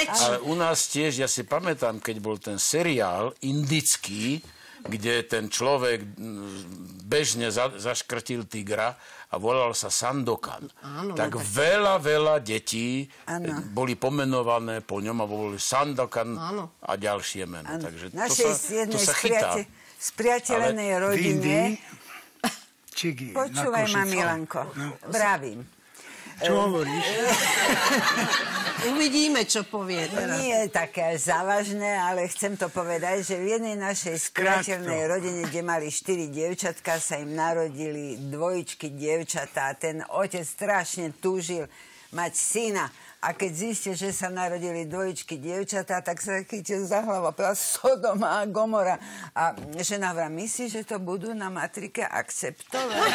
Ale u nás tiež, ja si pamätám, keď bol ten seriál indický, kde ten človek bežne zaškrtil tigra a volal sa Sandokan. Áno, tak veľa detí boli pomenované po ňom a volali Sandokan a ďalšie meno. Takže to sa chytá. Spriateľenej rodine. Počúvaj ma, Milanko. Vravím. Čo hovoríš? Uvidíme, čo povie teraz. Nie je také závažné, ale chcem to povedať, že v jednej našej spriateľnej rodine, kde mali 4 dievčatka, sa im narodili dvojičky dievčatá. Ten otec strašne túžil mať syna. A keď zistil, že sa narodili dvojičky dievčatá, tak sa chytil za hlavu. Povedal Sodoma a Gomora. A žena vrá, myslí, že to budú na matrike akceptovať?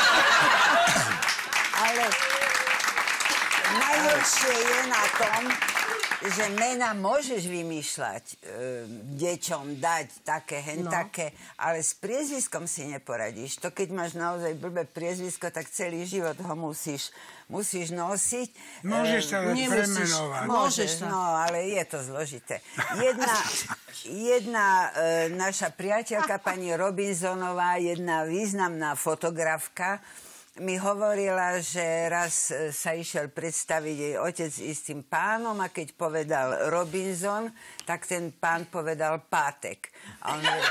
Ale najhoršie je na tom, že mena môžeš vymýšľať deťom, dať také, také, ale s priezviskom si neporadíš. To keď máš naozaj blbé priezvisko, tak celý život ho musíš nosiť. Môžeš sa premenovať. Môžeš, no, ale je to zložité. Jedna naša priateľka, pani Robinsonová, jedna významná fotografka, mi hovorila, že raz sa išiel predstaviť jej otec istým pánom a keď povedal Robinson, tak ten pán povedal Pátek. A on hovoril,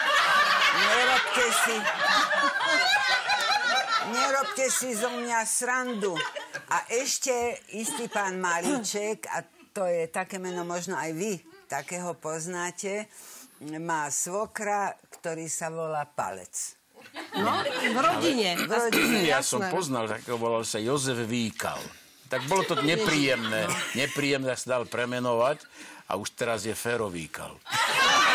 nerobte si zo mňa srandu. A ešte istý pán Malíček, a to je také meno, možno aj vy takého poznáte, má svokra, ktorý sa volá Palec. No, v rodine. Ja som poznal, takého volal sa Jozef Výkal. Tak bolo to nepríjemné. Nepríjemné sa dal premenovať a už teraz je Fero Výkal.